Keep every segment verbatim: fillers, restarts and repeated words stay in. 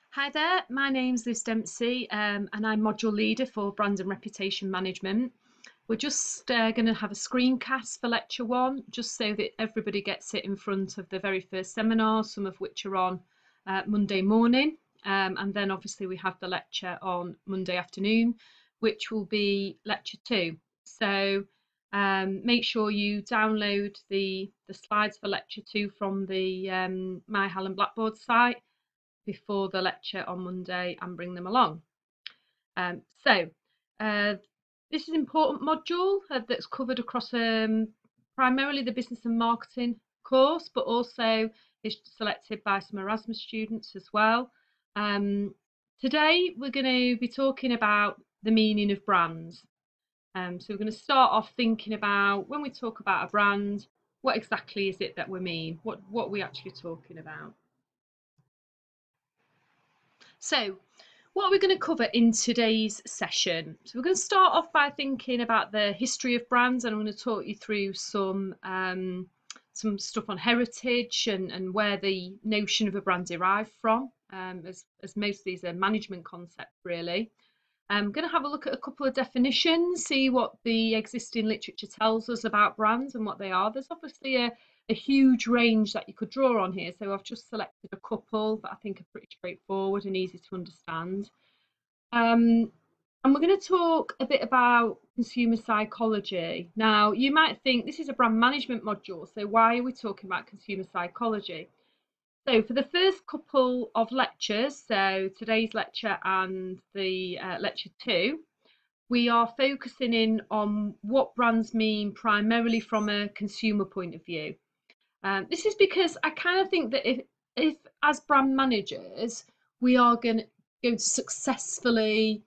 Hi there, my name's Liz Dempsey um, and I'm module leader for brand and reputation management. We're just uh, going to have a screencast for lecture one, just so that everybody gets it in front of the very first seminar, some of which are on uh, Monday morning. Um, and then obviously we have the lecture on Monday afternoon, which will be lecture two. So um, make sure you download the, the slides for lecture two from the um, My Hallam Blackboard site before the lecture on Monday and bring them along. Um, so uh, this is an important module uh, that's covered across um, primarily the business and marketing course, but also is selected by some Erasmus students as well. Um, today we're going to be talking about the meaning of brands. Um, so we're going to start off thinking about when we talk about a brand, what exactly is it that we mean? What what are we actually talking about? So, what are we going to cover in today's session? So, we're going to start off by thinking about the history of brands, and I'm going to talk you through some um, some stuff on heritage and, and where the notion of a brand derived from, um, as, as most of these are management concepts, really. I'm going to have a look at a couple of definitions, see what the existing literature tells us about brands and what they are. There's obviously a, a huge range that you could draw on here, so I've just selected a couple that I think are pretty straightforward and easy to understand. Um, and we're going to talk a bit about consumer psychology. Now, you might think this is a brand management module, so why are we talking about consumer psychology? So for the first couple of lectures, so today's lecture and the uh, lecture two, we are focusing in on what brands mean primarily from a consumer point of view. Um, this is because I kind of think that if, if as brand managers, we are going, going to successfully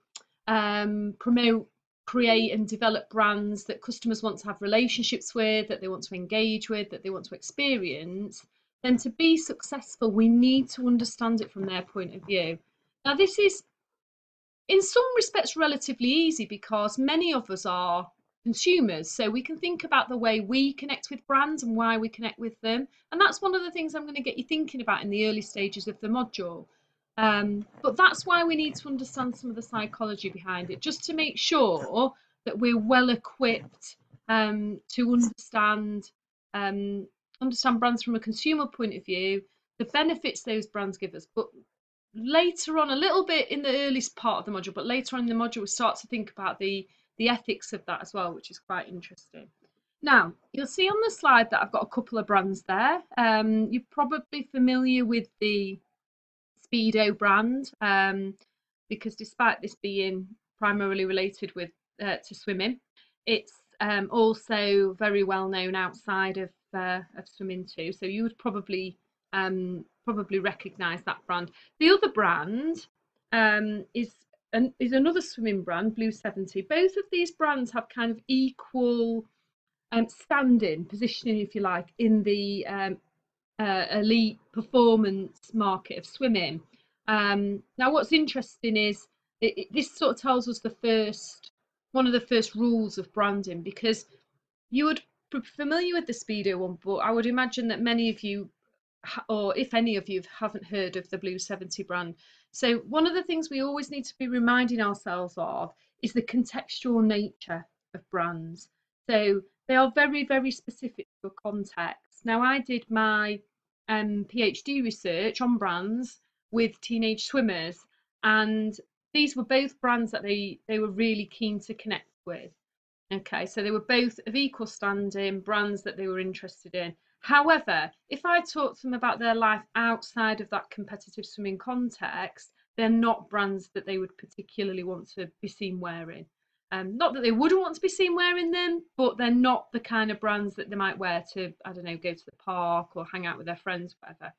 um, promote, create and develop brands that customers want to have relationships with, that they want to engage with, that they want to experience, then to be successful, we need to understand it from their point of view. Now, this is in some respects relatively easy because many of us are consumers, so we can think about the way we connect with brands and why we connect with them, and that's one of the things I'm going to get you thinking about in the early stages of the module. Um, but that's why we need to understand some of the psychology behind it, just to make sure that we're well equipped um, to understand um, understand brands from a consumer point of view, the benefits those brands give us, but later on, a little bit in the earliest part of the module, but later on in the module, we start to think about the, the ethics of that as well, which is quite interesting. Now, you'll see on the slide that I've got a couple of brands there. Um, you're probably familiar with the Speedo brand, um, because despite this being primarily related with uh, to swimming, it's um, also very well known outside of uh, of swimming too. So you would probably um, probably recognise that brand. The other brand um, is an, is another swimming brand, Blue seventy. Both of these brands have kind of equal um, standing, positioning, if you like, in the um, uh, elite performance market of swimming. Um, now, what's interesting is it, it, this sort of tells us the first one of the first rules of branding, because you would be familiar with the Speedo one, but I would imagine that many of you, or if any of you, haven't heard of the Blue seventy brand. So one of the things we always need to be reminding ourselves of is the contextual nature of brands. So they are very, very specific to a context. Now, I did my um, PhD research on brands with teenage swimmers, and these were both brands that they, they were really keen to connect with. Okay, so they were both of equal standing, brands that they were interested in. However, if I talk to them about their life outside of that competitive swimming context, they're not brands that they would particularly want to be seen wearing. Um, not that they wouldn't want to be seen wearing them, but they're not the kind of brands that they might wear to, I don't know, go to the park or hang out with their friends, whatever.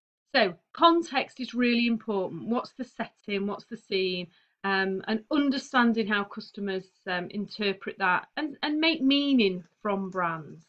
So context is really important. What's the setting? What's the scene? Um, and understanding how customers um, interpret that and, and make meaning from brands.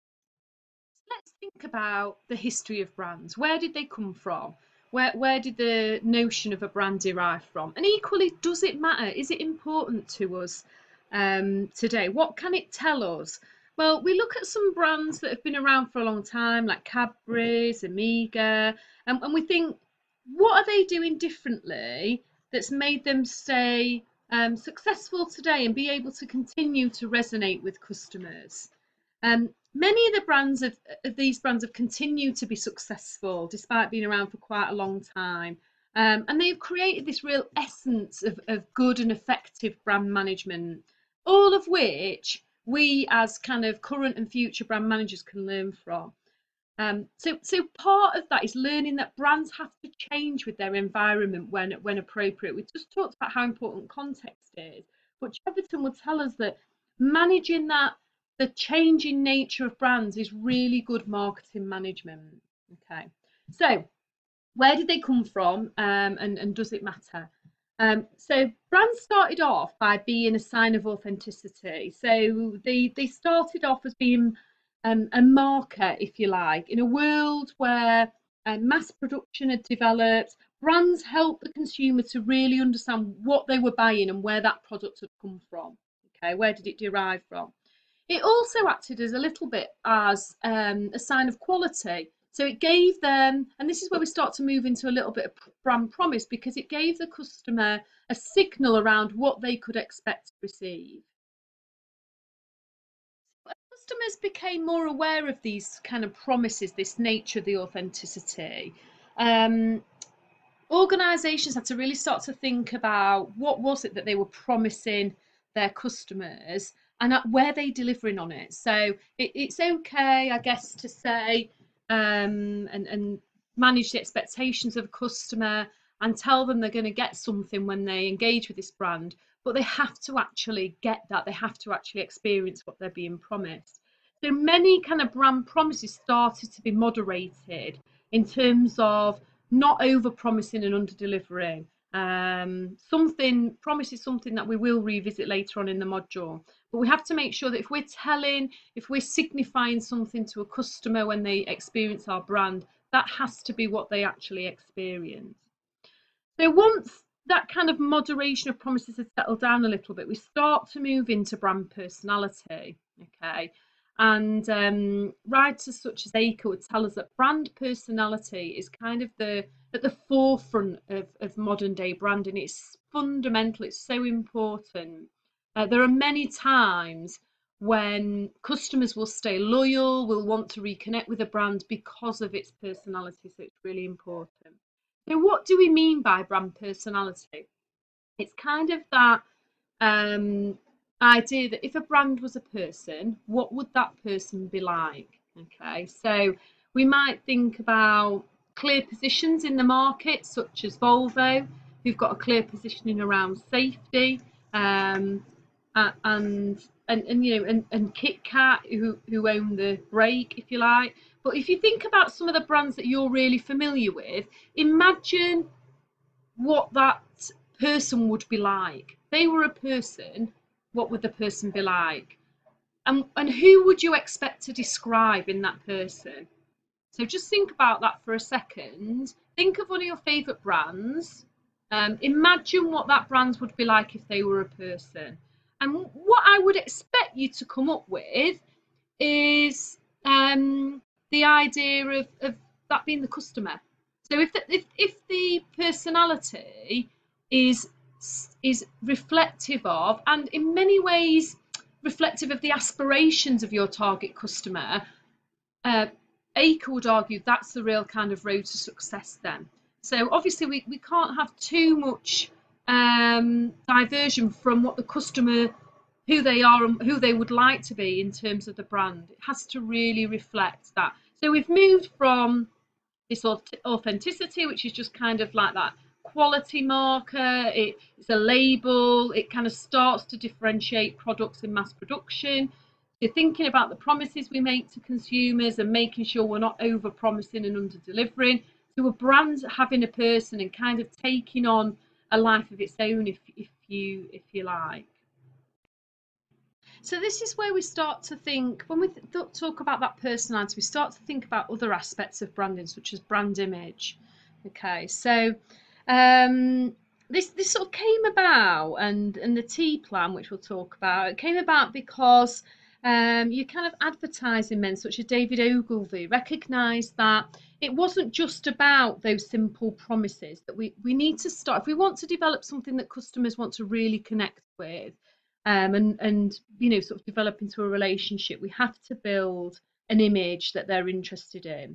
Let's think about the history of brands. Where did they come from? Where, where did the notion of a brand derive from? And equally, does it matter? Is it important to us um, today? What can it tell us? Well, we look at some brands that have been around for a long time, like Cadbury's, Amiga, and, and we think, what are they doing differently that's made them stay um, successful today and be able to continue to resonate with customers? Um, many of the brands of, of these brands have continued to be successful despite being around for quite a long time. Um, and they've created this real essence of, of good and effective brand management, all of which we as kind of current and future brand managers can learn from. Um, so, so part of that is learning that brands have to change with their environment when when appropriate. We just talked about how important context is, but Cheverton will tell us that managing that, the changing nature of brands, is really good marketing management. Okay, so where did they come from, um, and and does it matter? Um, so brands started off by being a sign of authenticity. So they they started off as being um, a marker, if you like, in a world where uh, mass production had developed. Brands helped the consumer to really understand what they were buying and where that product had come from. Okay, where did it derive from? It also acted as a little bit as um, a sign of quality. So it gave them, and this is where we start to move into a little bit of brand promise, because it gave the customer a signal around what they could expect to receive. Customers became more aware of these kind of promises, this nature, the authenticity. Um, organisations had to really start to think about what was it that they were promising their customers and where they delivering on it. So it, it's okay, I guess, to say um, and, and manage the expectations of a customer and tell them they're going to get something when they engage with this brand, but they have to actually get that. They have to actually experience what they're being promised. So many kind of brand promises started to be moderated in terms of not over promising and under delivering. Um, something promise is something that we will revisit later on in the module, but we have to make sure that if we're telling, if we're signifying something to a customer when they experience our brand, that has to be what they actually experience. So once that kind of moderation of promises has settled down a little bit, we start to move into brand personality. Okay. And um, writers such as Acre would tell us that brand personality is kind of the at the forefront of, of modern day branding. It's fundamental, it's so important. Uh, there are many times when customers will stay loyal, will want to reconnect with a brand because of its personality, so it's really important. So what do we mean by brand personality? It's kind of that um, idea that if a brand was a person, what would that person be like? Okay, so we might think about clear positions in the market, such as Volvo, who've got a clear positioning around safety, um, and and and you know, and, and KitKat, who who own the brake, if you like. But if you think about some of the brands that you're really familiar with, imagine what that person would be like. If they were a person, what would the person be like? And, and who would you expect to describe in that person? So just think about that for a second. Think of one of your favourite brands. Um, imagine what that brand would be like if they were a person. And what I would expect you to come up with is um, the idea of, of that being the customer. So if the, if if the personality is is reflective of, and in many ways reflective of, the aspirations of your target customer, uh, Acre would argue that's the real kind of road to success then. So obviously we, we can't have too much um, diversion from what the customer, who they are and who they would like to be in terms of the brand. It has to really reflect that. So we've moved from this authenticity, which is just kind of like that quality marker. It, it's a label. It kind of starts to differentiate products in mass production. You're thinking about the promises we make to consumers and making sure we're not over promising and under delivering. So a brand having a person and kind of taking on a life of its own, if if you if you like. So this is where we start to think, when we th- talk about that personality, we start to think about other aspects of branding, such as brand image. Okay, so um, this this sort of came about, and and the T plan, which we'll talk about, it came about because Um, your kind of advertising men, such as David Ogilvy, recognised that it wasn't just about those simple promises, that we, we need to start, if we want to develop something that customers want to really connect with, um, and, and, you know, sort of develop into a relationship, we have to build an image that they're interested in.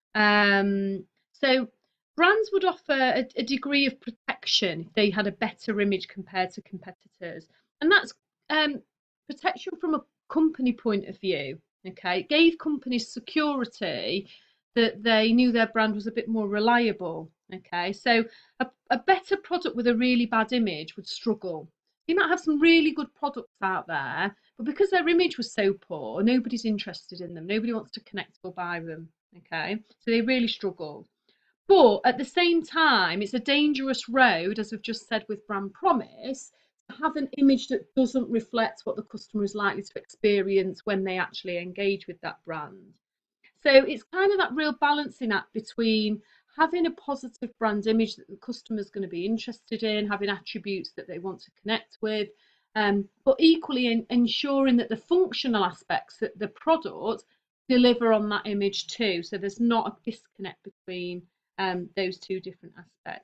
Um, so brands would offer a, a degree of protection if they had a better image compared to competitors. And that's um, protection from a company point of view. Okay, it gave companies security that they knew their brand was a bit more reliable. Okay, so a, a better product with a really bad image would struggle. You might have some really good products out there, but because their image was so poor, nobody's interested in them. Nobody wants to connect or buy them. Okay, so they really struggled. But at the same time, it's a dangerous road, as we've just said with brand promise, to have an image that doesn't reflect what the customer is likely to experience when they actually engage with that brand. So it's kind of that real balancing act between having a positive brand image that the customer is going to be interested in, having attributes that they want to connect with, um, but equally in, ensuring that the functional aspects that the product deliver on that image too. So there's not a disconnect between um, those two different aspects.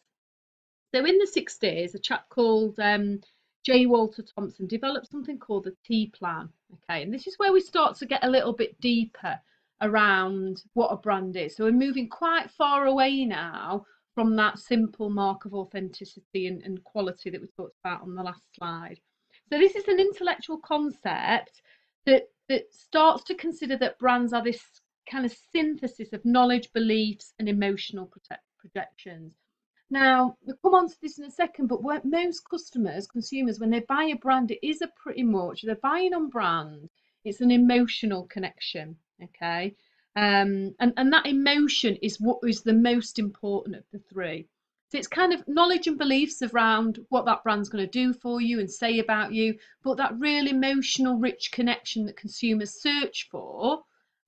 So in the sixties, a chap called um, J. Walter Thompson developed something called the T plan. Okay, and this is where we start to get a little bit deeper around what a brand is. So we're moving quite far away now from that simple mark of authenticity and, and quality that we talked about on the last slide. So this is an intellectual concept that that starts to consider that brands are this kind of synthesis of knowledge, beliefs, and emotional projections. Now, we'll come on to this in a second, but most customers, consumers, when they buy a brand, it is a pretty much, they're buying on brand, it's an emotional connection, okay? Um, and, and that emotion is what is the most important of the three. So it's kind of knowledge and beliefs around what that brand's going to do for you and say about you, but that real emotional, rich connection that consumers search for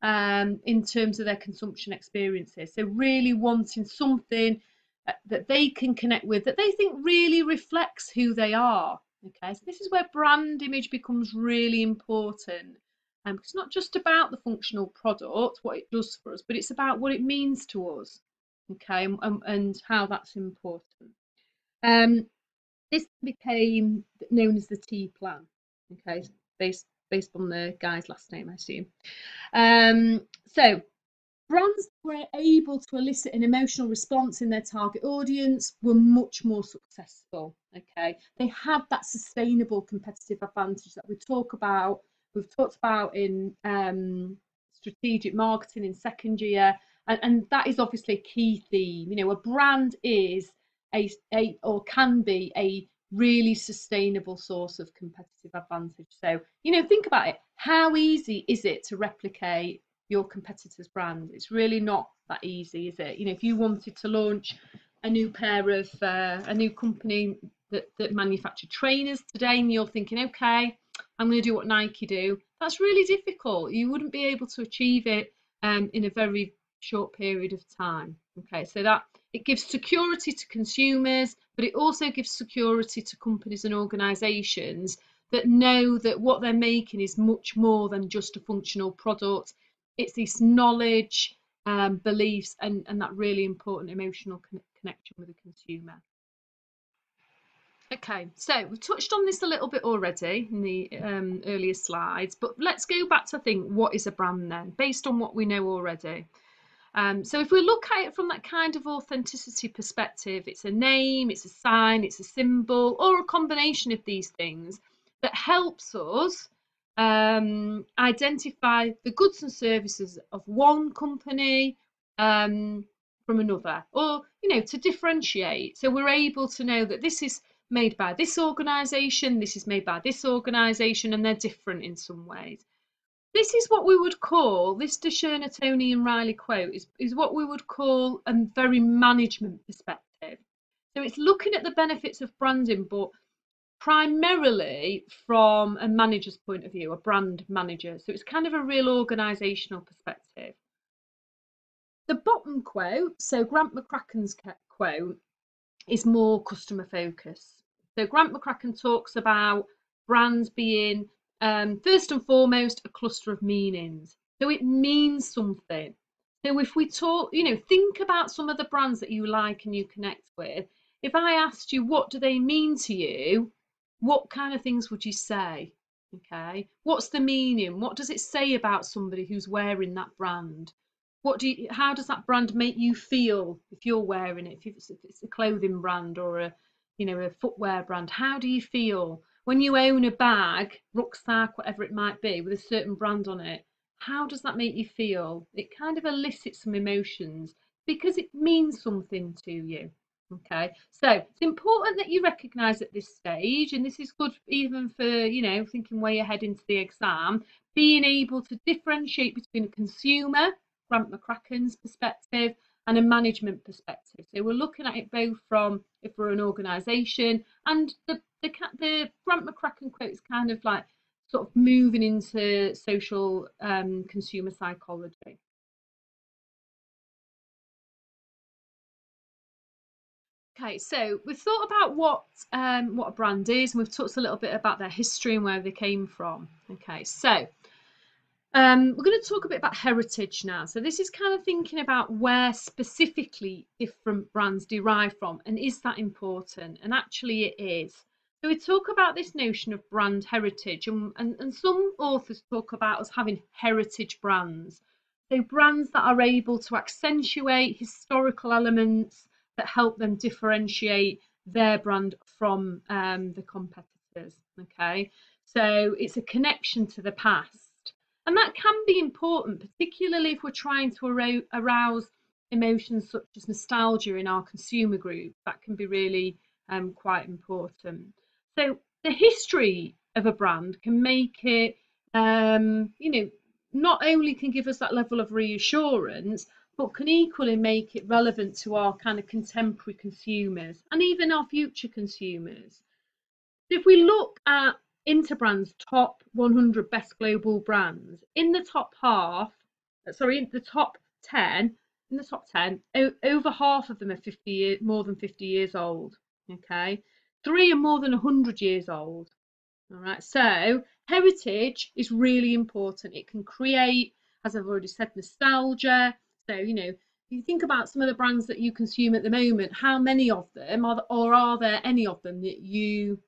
um, in terms of their consumption experiences. So really wanting something that they can connect with, that they think really reflects who they are. Okay, so this is where brand image becomes really important. Um, it's not just about the functional product, what it does for us, but it's about what it means to us. Okay, and, and how that's important. Um, this became known as the T plan. Okay, based based on the guy's last name, I assume. Um, so brands were able to elicit an emotional response in their target audience were much more successful. Okay, they had that sustainable competitive advantage that we talk about. We've talked about in um, strategic marketing in second year, and, and that is obviously a key theme. You know, a brand is a, a or can be a really sustainable source of competitive advantage. So, you know, think about it. How easy is it to replicate your competitor's brand? It's really not that easy, is it? You know, if you wanted to launch a new pair of uh, a new company that, that manufacture trainers today, and you're thinking, okay, I'm going to do what Nike do, that's really difficult. You wouldn't be able to achieve it um, in a very short period of time. Okay, so that it gives security to consumers, but it also gives security to companies and organisations that know that what they're making is much more than just a functional product. It's this knowledge, um, beliefs, and, and that really important emotional con connection with the consumer. Okay, so we've touched on this a little bit already in the um, earlier slides, but let's go back to think, what is a brand then, based on what we know already? Um, so if we look at it from that kind of authenticity perspective, it's a name, it's a sign, it's a symbol, or a combination of these things that helps us um, identify the goods and services of one company um, from another, or, you know, to differentiate. So we're able to know that this is made by this organisation, this is made by this organisation, and they're different in some ways. This is what we would call, this Discerner, Tony and Riley quote is, is what we would call a very management perspective. So it's looking at the benefits of branding, but primarily from a manager's point of view, a brand manager. So it's kind of a real organisational perspective. The bottom quote, so Grant McCracken's quote, is more customer focused. So Grant McCracken talks about brands being Um, first and foremost, a cluster of meanings. So it means something. So if we talk, you know, think about some of the brands that you like and you connect with. If I asked you, what do they mean to you? What kind of things would you say? Okay. What's the meaning? What does it say about somebody who's wearing that brand? What do you, how does that brand make you feel if you're wearing it? If it's, if it's a clothing brand or a, you know, a footwear brand, how do you feel when you own a bag, rucksack, whatever it might be, with a certain brand on it? How does that make you feel? It kind of elicits some emotions because it means something to you. Okay, so it's important that you recognise at this stage, and this is good even for, you know, thinking way ahead into the exam, being able to differentiate between a consumer, Grant McCracken's perspective, and a management perspective. So we're looking at it both from if we're an organisation, and the the the Grant McCracken quote is kind of like sort of moving into social um, consumer psychology. Okay, so we've thought about what um, what a brand is, and we've talked a little bit about their history and where they came from. Okay, so um, we're going to talk a bit about heritage now. So this is kind of thinking about where specifically different brands derive from, and is that important? And actually it is. So we talk about this notion of brand heritage, and, and, and some authors talk about us having heritage brands. So brands that are able to accentuate historical elements that help them differentiate their brand from um, the competitors. Okay, so it's a connection to the past. And that can be important, particularly if we're trying to arouse emotions such as nostalgia in our consumer group. That can be really um, quite important. So the history of a brand can make it, um, you know, not only can give us that level of reassurance, but can equally make it relevant to our kind of contemporary consumers and even our future consumers. If we look at Interbrand's top one hundred best global brands, in the top half, sorry, in the top ten, in the top ten, over half of them are fifty years, more than fifty years old. Okay, three are more than one hundred years old. All right, so heritage is really important. It can create, as I've already said, nostalgia. So, you know, if you think about some of the brands that you consume at the moment, how many of them are, or are there any of them that you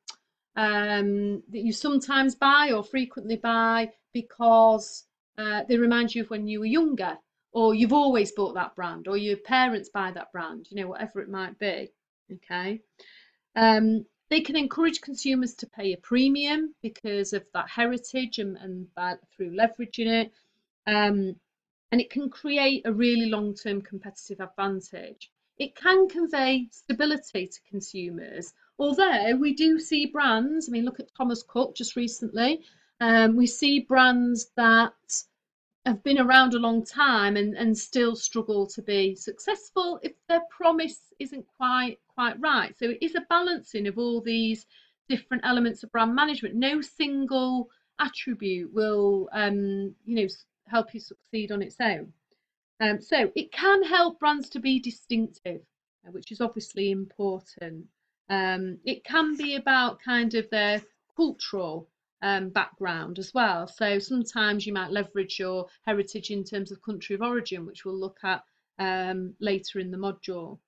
um, that you sometimes buy or frequently buy because uh, they remind you of when you were younger, or you've always bought that brand, or your parents buy that brand, you know, whatever it might be. Okay. Um, they can encourage consumers to pay a premium because of that heritage and, and by, through leveraging it. Um, and it can create a really long-term competitive advantage. It can convey stability to consumers, although we do see brands, I mean, look at Thomas Cook just recently, um, we see brands that have been around a long time and, and still struggle to be successful if their promise isn't quite quite right. So it is a balancing of all these different elements of brand management. No single attribute will um, you know, help you succeed on its own. Um, so it can help brands to be distinctive, which is obviously important. Um, it can be about kind of their cultural um, background as well. So sometimes you might leverage your heritage in terms of country of origin, which we'll look at um, later in the module.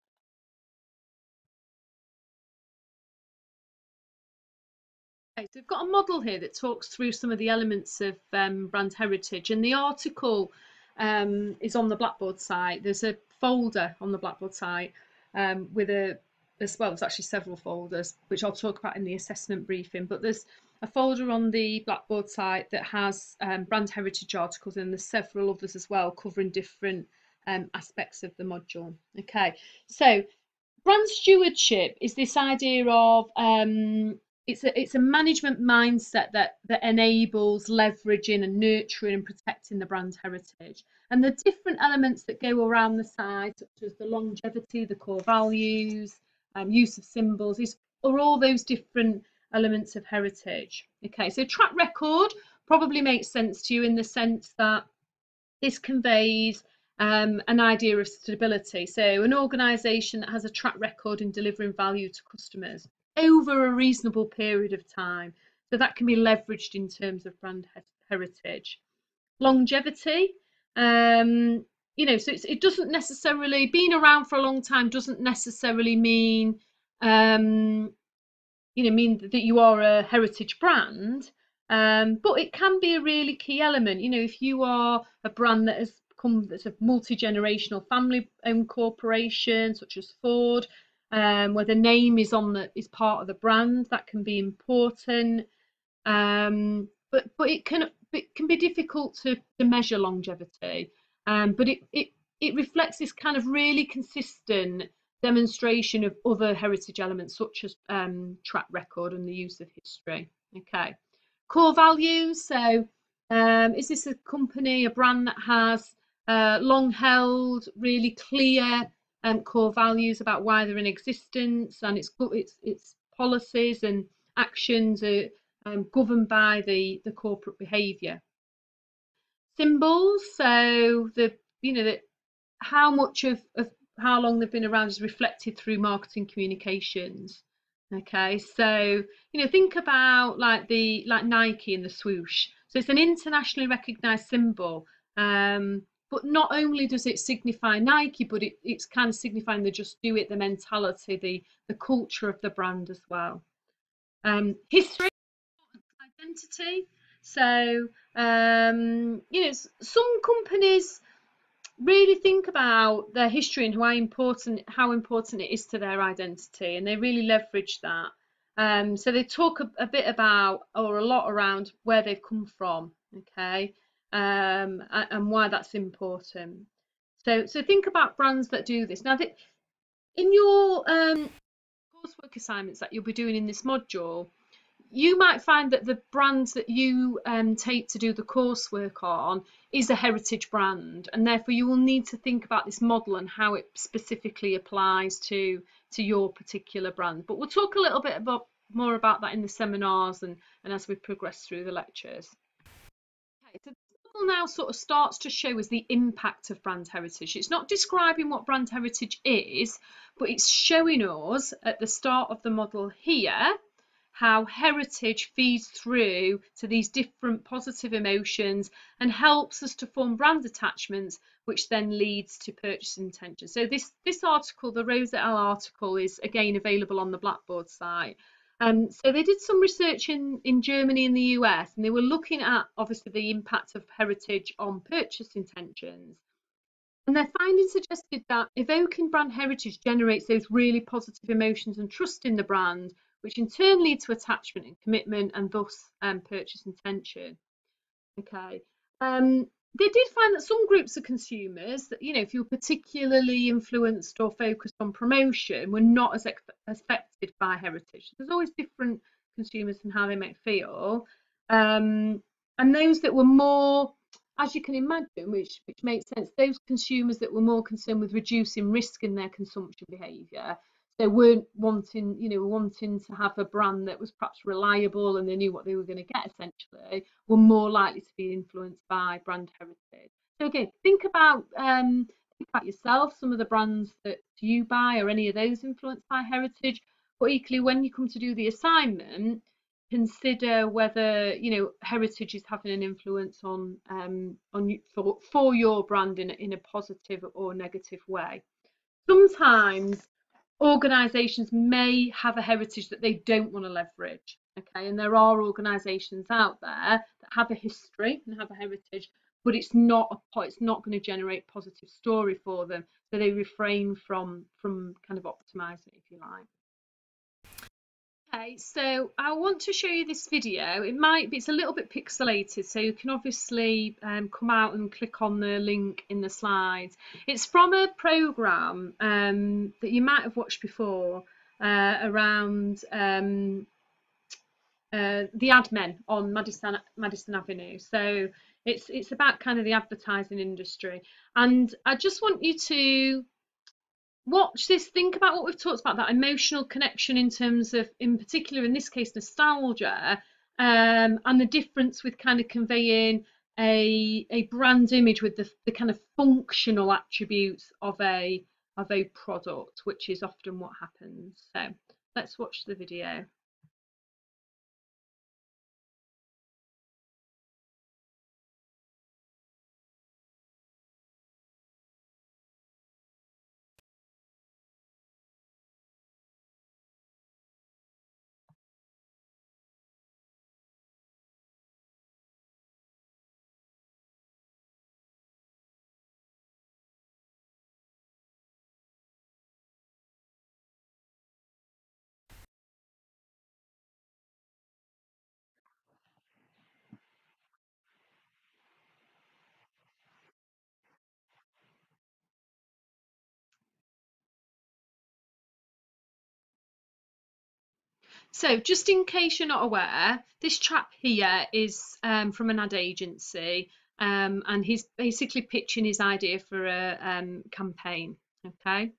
Okay, so we've got a model here that talks through some of the elements of um, brand heritage, and the article um, is on the Blackboard site. There's a folder on the Blackboard site um, with a, as well, there's actually several folders, which I'll talk about in the assessment briefing, but there's a folder on the Blackboard site that has um, brand heritage articles, and there's several others as well covering different um, aspects of the module. Okay, so brand stewardship is this idea of um, it's a it's a management mindset that that enables leveraging and nurturing and protecting the brand heritage, and the different elements that go around the site, such as the longevity, the core values, um, use of symbols, is are all those different elements of heritage. Okay, so track record probably makes sense to you in the sense that this conveys um, an idea of stability. So an organisation that has a track record in delivering value to customers over a reasonable period of time. So that can be leveraged in terms of brand heritage. Longevity, um, you know, so it's, it doesn't necessarily, being around for a long time doesn't necessarily mean, um, you know, mean that you are a heritage brand. Um, but it can be a really key element. You know, if you are a brand that has come, that's a multi-generational family-owned corporation, such as Ford, um, where the name is on the is part of the brand, that can be important. Um, but but it can it can be difficult to, to measure longevity. Um, but it, it it reflects this kind of really consistent demonstration of other heritage elements, such as um, track record and the use of history. Okay, core values. So, um, is this a company, a brand that has uh, long held, really clear um, core values about why they're in existence, and its its its policies and actions are um, governed by the the corporate behaviour. Symbols. So the you know that how much of, of how long they've been around is reflected through marketing communications. Okay, so you know, think about like the like Nike and the swoosh. So it's an internationally recognized symbol. Um, but not only does it signify Nike, but it, it's kind of signifying the just do it, the mentality, the the culture of the brand as well. Um, history, identity. So um, you know, some companies really think about their history and how important how important it is to their identity, and they really leverage that. Um, so they talk a, a bit about, or a lot around, where they've come from, okay, um, and why that's important. So so think about brands that do this. Now, in your um, coursework assignments that you'll be doing in this module, you might find that the brands that you um, take to do the coursework on is a heritage brand, and therefore you will need to think about this model and how it specifically applies to to your particular brand. But we'll talk a little bit about more about that in the seminars and, and as we progress through the lectures. Okay, so the model now sort of starts to show us the impact of brand heritage. It's not describing what brand heritage is, but it's showing us at the start of the model here how heritage feeds through to these different positive emotions and helps us to form brand attachments, which then leads to purchase intention. So this this article, the Rose et al. Article, is again available on the Blackboard site. Um, so they did some research in, in Germany and the U S, and they were looking at obviously the impact of heritage on purchase intentions. And their findings suggested that evoking brand heritage generates those really positive emotions and trust in the brand, which in turn lead to attachment and commitment, and thus um, purchase intention. Okay. Um, they did find that some groups of consumers, that you know, if you're particularly influenced or focused on promotion, were not as affected by heritage. There's always different consumers and how they might feel. Um, and those that were more, as you can imagine, which which makes sense, those consumers that were more concerned with reducing risk in their consumption behaviour, they weren't wanting, you know, wanting to have a brand that was perhaps reliable and they knew what they were going to get, essentially, were more likely to be influenced by brand heritage. So again, think about um, think about yourself, some of the brands that you buy, are any of those influenced by heritage? But equally, when you come to do the assignment, consider whether you know heritage is having an influence on um, on you, for, for your brand in, in a positive or negative way. Sometimes organisations may have a heritage that they don't want to leverage, okay, and there are organisations out there that have a history and have a heritage, but it's not a it's not going to generate positive story for them, so they refrain from from kind of optimising it, if you like. Okay, so I want to show you this video. It might be, it's a little bit pixelated, so you can obviously um, come out and click on the link in the slides. It's from a programme um, that you might have watched before uh, around um, uh, the ad men on Madison, Madison Avenue. So it's, it's about kind of the advertising industry. And I just want you to watch this, think about what we've talked about, that emotional connection in terms of, in particular in this case, nostalgia, um, and the difference with kind of conveying a a brand image with the, the kind of functional attributes of a of a product, which is often what happens. So let's watch the video. So, just in case you're not aware, this chap here is um, from an ad agency, um, and he's basically pitching his idea for a um, campaign. Okay.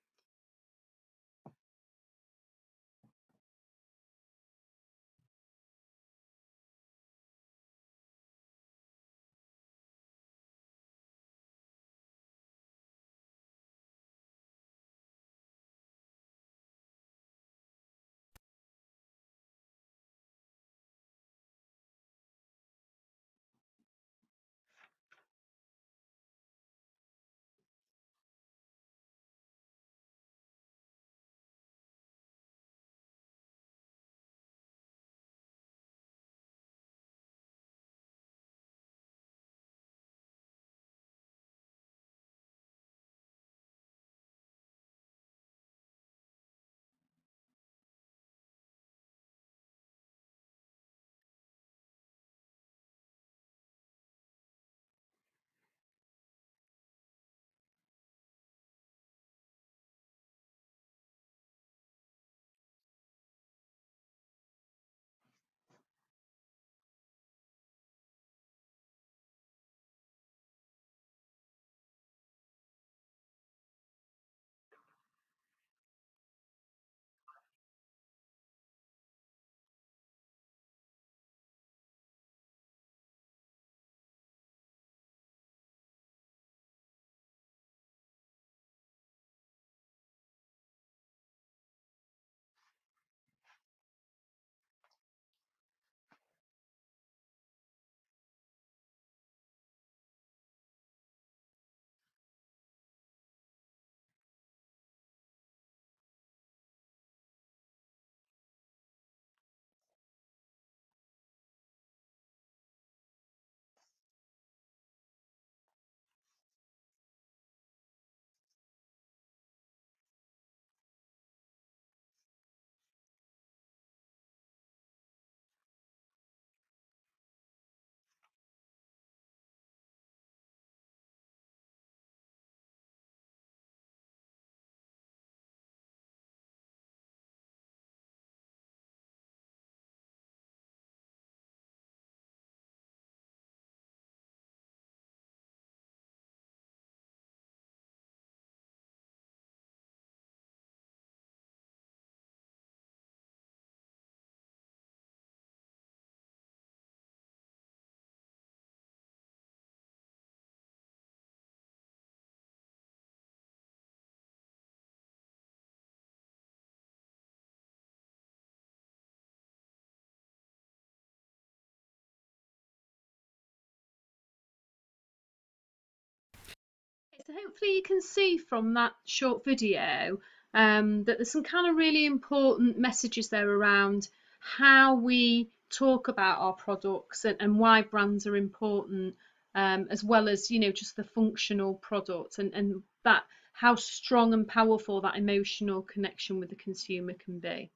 So hopefully you can see from that short video um, that there's some kind of really important messages there around how we talk about our products and, and why brands are important, um, as well as, you know, just the functional products and, and that how strong and powerful that emotional connection with the consumer can be.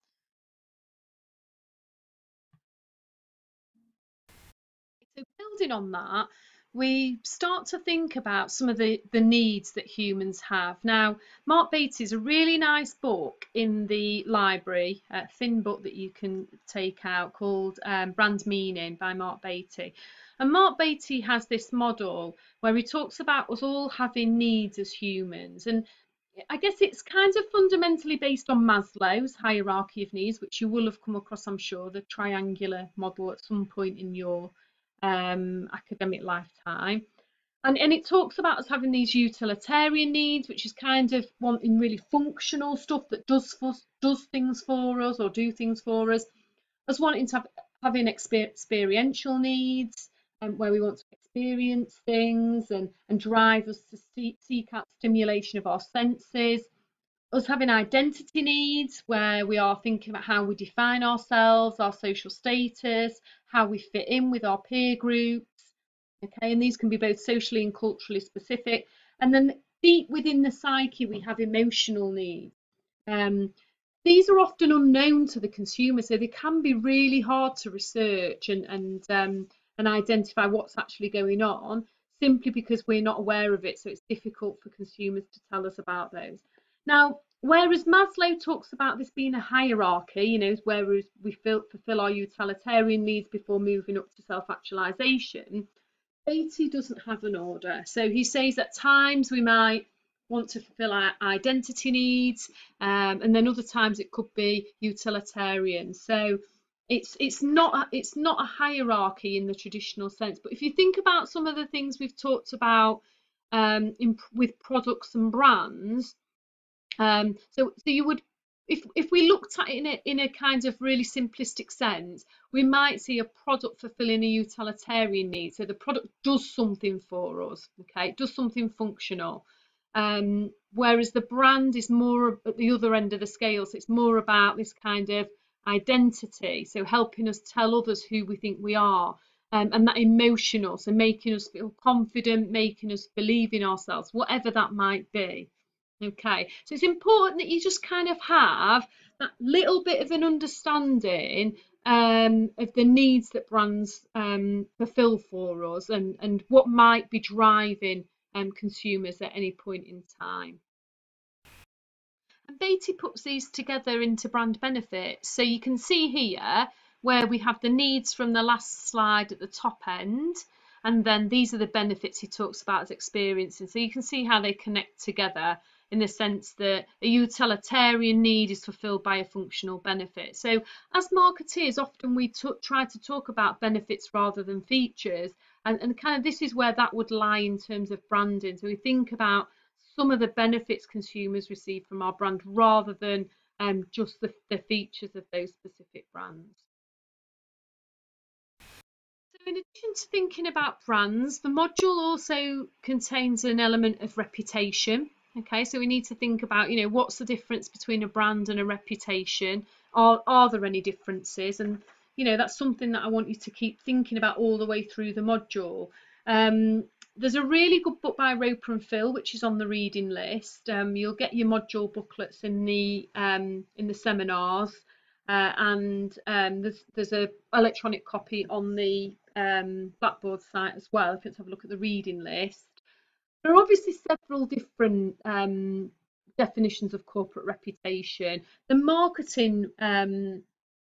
So building on that, we start to think about some of the, the needs that humans have. Now, Mark Beatty's a really nice book in the library, a thin book that you can take out called um, Brand Meaning by Mark Beatty. And Mark Beatty has this model where he talks about us all having needs as humans. And I guess it's kind of fundamentally based on Maslow's hierarchy of needs, which you will have come across, I'm sure, the triangular model at some point in your um, academic lifetime. And, and it talks about us having these utilitarian needs, which is kind of wanting really functional stuff that does for, does things for us or do things for us, us wanting to have having exper experiential needs, um, where we want to experience things and, and drive us to see, seek out stimulation of our senses, us having identity needs where we are thinking about how we define ourselves, our social status, how we fit in with our peer groups. Okay, and these can be both socially and culturally specific. And then deep within the psyche, we have emotional needs. Um, these are often unknown to the consumer, so they can be really hard to research and and um, and identify what's actually going on, simply because we're not aware of it. So it's difficult for consumers to tell us about those. Now, Whereas Maslow talks about this being a hierarchy, you know, whereas we feel, fulfill our utilitarian needs before moving up to self-actualization, Beatty doesn't have an order. So he says at times we might want to fulfill our identity needs, um, and then other times it could be utilitarian. So it's it's not it's not a hierarchy in the traditional sense. But if you think about some of the things we've talked about um, in, with products and brands, um, so so you would, if if we looked at it in a in a kind of really simplistic sense, we might see a product fulfilling a utilitarian need. So the product does something for us, okay? It does something functional. Um, whereas the brand is more at the other end of the scale. So it's more about this kind of identity. So helping us tell others who we think we are. Um, and that emotional, so making us feel confident, making us believe in ourselves, whatever that might be. Okay, so it's important that you just kind of have that little bit of an understanding um, of the needs that brands um, fulfill for us, and, and what might be driving um, consumers at any point in time. And Beatty puts these together into brand benefits. So you can see here where we have the needs from the last slide at the top end, and then these are the benefits he talks about as experiencing. So you can see how they connect together in the sense that a utilitarian need is fulfilled by a functional benefit. So as marketeers, often we try to talk about benefits rather than features, and, and kind of this is where that would lie in terms of branding. So we think about some of the benefits consumers receive from our brand rather than um, just the, the features of those specific brands. So in addition to thinking about brands, the module also contains an element of reputation. Okay, so we need to think about, you know, what's the difference between a brand and a reputation? Are, are there any differences? And, you know, that's something that I want you to keep thinking about all the way through the module. Um, there's a really good book by Roper and Phil, which is on the reading list. Um, you'll get your module booklets in the um, in the seminars, uh, and um, there's there's a electronic copy on the um, Blackboard site as well. If you want to have a look at the reading list. There are obviously several different um, definitions of corporate reputation. The marketing, um,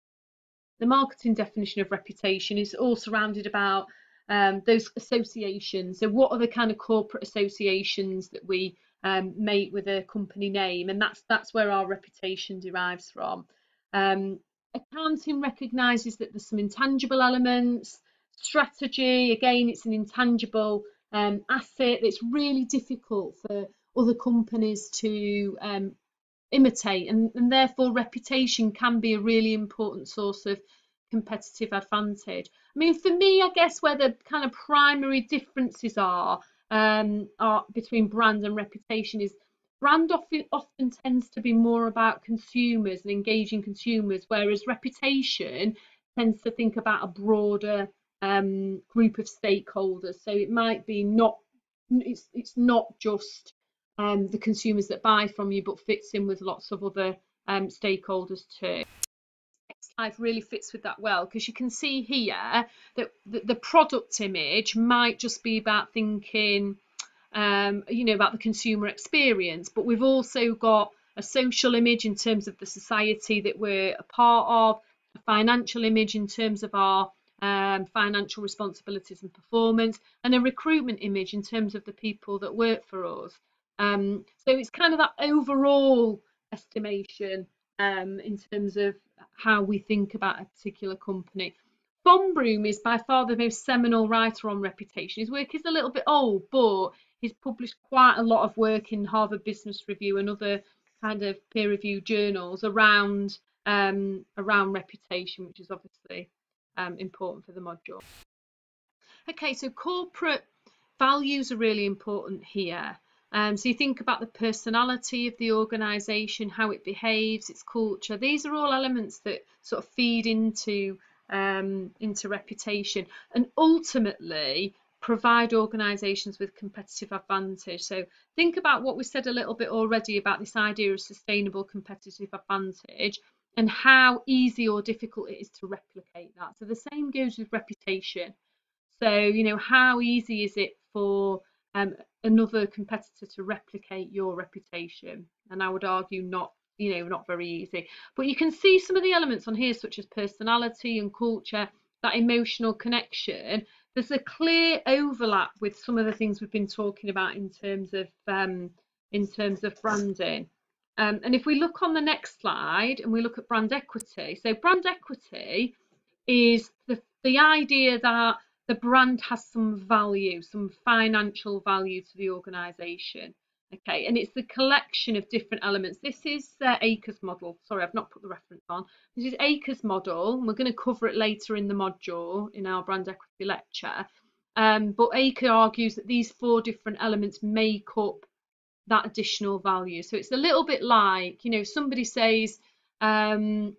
the marketing definition of reputation is all surrounded about um, those associations. So, what are the kind of corporate associations that we um, make with a company name, and that's that's where our reputation derives from. Um, accounting recognises that there's some intangible elements. Strategy, again, it's an intangible um, asset that's really difficult for other companies to um, imitate, and, and therefore reputation can be a really important source of competitive advantage. I mean, for me, I guess where the kind of primary differences are, um, are between brand and reputation is brand often, often tends to be more about consumers and engaging consumers, whereas reputation tends to think about a broader um, group of stakeholders. So it might be not, it's, it's not just um, the consumers that buy from you, but fits in with lots of other um, stakeholders too. Next slide really fits with that well, because you can see here that the, the product image might just be about thinking, um, you know, about the consumer experience, but we've also got a social image in terms of the society that we're a part of, a financial image in terms of our um, financial responsibilities and performance, and a recruitment image in terms of the people that work for us. Um, so it's kind of that overall estimation um, in terms of how we think about a particular company. Von Braun is by far the most seminal writer on reputation. His work is a little bit old, but he's published quite a lot of work in Harvard Business Review and other kind of peer-reviewed journals around um, around reputation, which is obviously um, important for the module. Okay, so corporate values are really important here. Um, so you think about the personality of the organisation, how it behaves, its culture. These are all elements that sort of feed into um, into reputation, and ultimately provide organisations with competitive advantage. So think about what we said a little bit already about this idea of sustainable competitive advantage and how easy or difficult it is to replicate that. So the same goes with reputation. So, you know, how easy is it for um, another competitor to replicate your reputation. And I would argue not, you know, not very easy. But you can see some of the elements on here, such as personality and culture, that emotional connection. There's a clear overlap with some of the things we've been talking about in terms of um, in terms of branding. Um, and if we look on the next slide and we look at brand equity, so brand equity is the, the idea that the brand has some value, some financial value to the organisation. Okay, and it's the collection of different elements. This is uh, Acres model. Sorry, I've not put the reference on. This is Acres model, and we're going to cover it later in the module in our brand equity lecture. Um, but Acre argues that these four different elements make up that additional value. So it's a little bit like, you know, somebody says, um,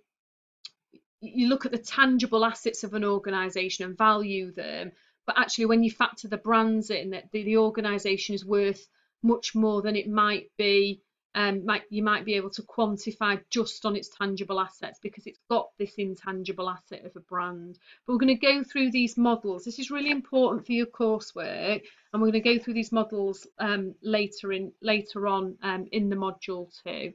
you look at the tangible assets of an organisation and value them, but actually when you factor the brands in, that the, the organisation is worth much more than it might be, um, might, you might be able to quantify just on its tangible assets, because it's got this intangible asset of a brand. But we're going to go through these models. This is really important for your coursework, and we're going to go through these models um, later in later on um, in the module too.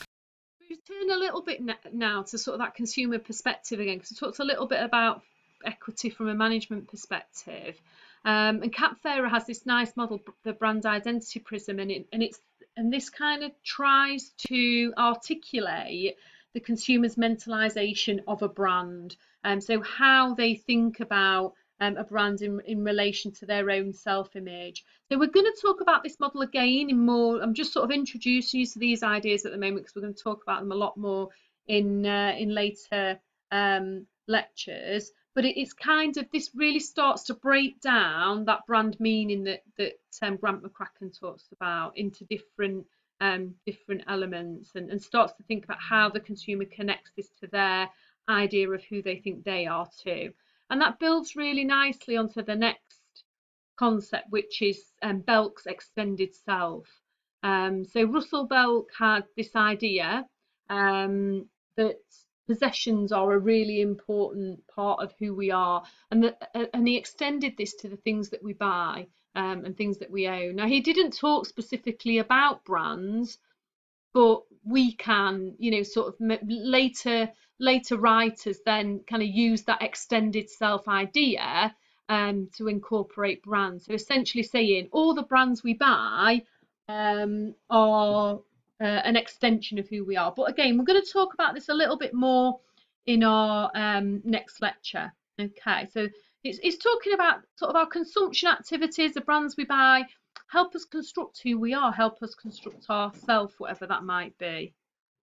Turn a little bit now to sort of that consumer perspective again, because I talked a little bit about equity from a management perspective. Um, and Kat Farah has this nice model, the brand identity prism, and it and it's and this kind of tries to articulate the consumer's mentalization of a brand, and um, so how they think about um, a brand in, in relation to their own self-image. So we're going to talk about this model again in more. I'm just sort of introducing you to these ideas at the moment, because we're going to talk about them a lot more in uh, in later um, lectures. But it, it's kind of, this really starts to break down that brand meaning that that um, Grant McCracken talks about into different um, different elements, and, and starts to think about how the consumer connects this to their idea of who they think they are too. And that builds really nicely onto the next concept, which is um, Belk's extended self. Um, so Russell Belk had this idea um, that possessions are a really important part of who we are, and that, and he extended this to the things that we buy um, and things that we own. Now, he didn't talk specifically about brands, but we can, you know, sort of later later writers then kind of use that extended self idea um, to incorporate brands. So essentially saying all the brands we buy um, are uh, an extension of who we are. But again, we're going to talk about this a little bit more in our um, next lecture. Okay, so it's, it's talking about sort of our consumption activities, the brands we buy, help us construct who we are, help us construct ourselves, whatever that might be.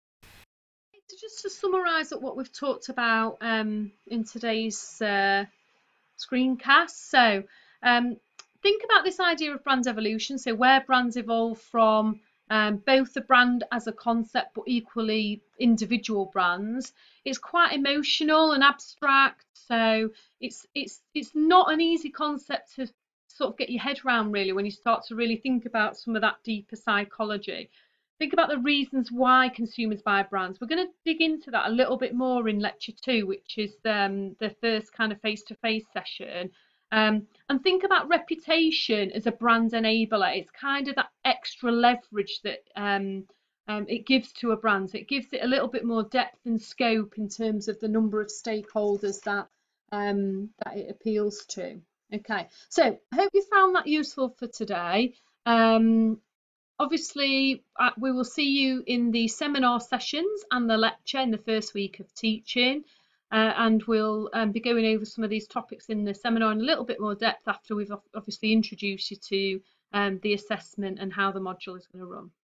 So just to summarise what we've talked about um, in today's uh, screencast. So um, think about this idea of brand evolution, so where brands evolve from um, both the brand as a concept, but equally individual brands. It's quite emotional and abstract, so it's it's it's not an easy concept to sort of get your head around really when you start to really think about some of that deeper psychology. Think about the reasons why consumers buy brands. We're going to dig into that a little bit more in lecture two, which is um, the first kind of face-to-face session. Um, and think about reputation as a brand enabler. It's kind of that extra leverage that um, um, it gives to a brand. So it gives it a little bit more depth and scope in terms of the number of stakeholders that um, that it appeals to. Okay, so I hope you found that useful for today. Um, Obviously, uh, we will see you in the seminar sessions and the lecture in the first week of teaching, uh, and we'll um, be going over some of these topics in the seminar in a little bit more depth after we've obviously introduced you to um, the assessment and how the module is going to run.